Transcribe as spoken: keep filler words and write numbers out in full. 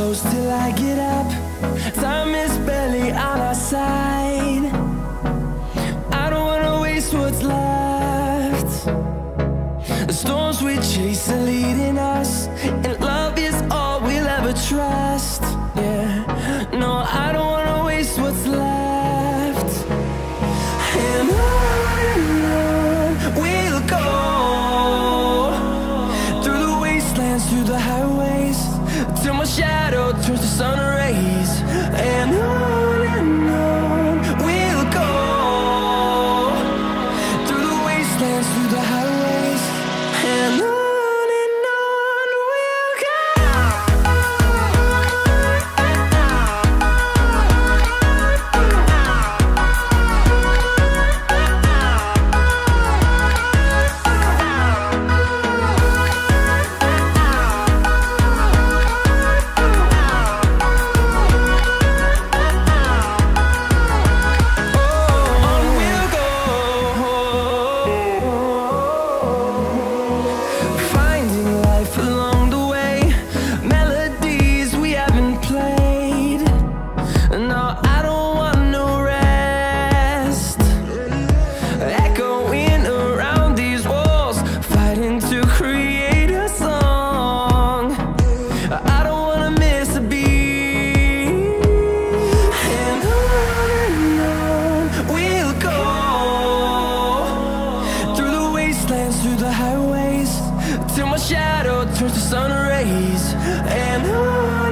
close till I get up. Time is barely on our side. I don't wanna waste what's left. The storms we chase are leading us, and love is all we'll ever trust. Yeah, no, I don't wanna waste what's left. And on and on we'll go, through the wastelands, through the highways, till my shadow turns to sun rays. And on and on we'll go, through the wastelands, through the highways, and on. Through the highways, till my shadow turns to sun rays. And on.